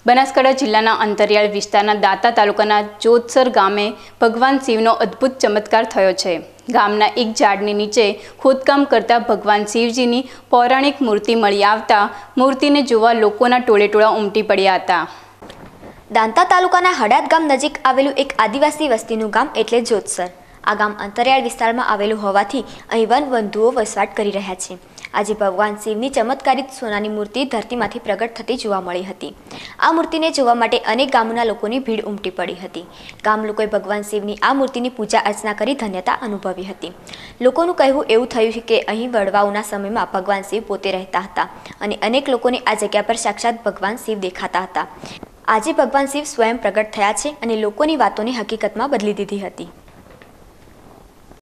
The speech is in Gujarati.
બનાસકાંઠા જિલ્લાના અંતરિયાળ વિસ્તારના દાંતા તાલુકાના જોતસર ગામે ભગવાન શિવનો અદ્ભુત ચમત્કાર થયો છે। ગામના એક ઝાડની નીચે ખોદકામ કરતા ભગવાન શિવજીની પૌરાણિક મૂર્તિ મળી આવતા મૂર્તિને જોવા લોકોના ટોળેટોળા ઉમટી પડ્યા હતા। દાંતા તાલુકાના હડાદ ગામ નજીક આવેલું એક આદિવાસી વસ્તીનું ગામ એટલે જોતસર। આ ગામ અંતરિયાળ વિસ્તારમાં આવેલું હોવાથી અહીં વનબંધુઓ વસવાટ કરી રહ્યા છે। આજે ભગવાન શિવની ચમત્કારિત સોનાની મૂર્તિ ધરતીમાંથી પ્રગટ થતી જોવા મળી હતી। આ મૂર્તિને જોવા માટે અનેક ગામના લોકોની ભીડ ઉમટી પડી હતી। ગામ લોકોએ ભગવાન શિવની આ મૂર્તિની પૂજા અર્ચના કરી ધન્યતા અનુભવી હતી। લોકોનું કહેવું એવું થયું છે કે અહીં વડવાઓના સમયમાં ભગવાન શિવ પોતે રહેતા હતા અને અનેક લોકોને આ જગ્યા પર સાક્ષાત ભગવાન શિવ દેખાતા હતા। આજે ભગવાન શિવ સ્વયં પ્રગટ થયા છે અને લોકોની વાતોને હકીકતમાં બદલી દીધી હતી।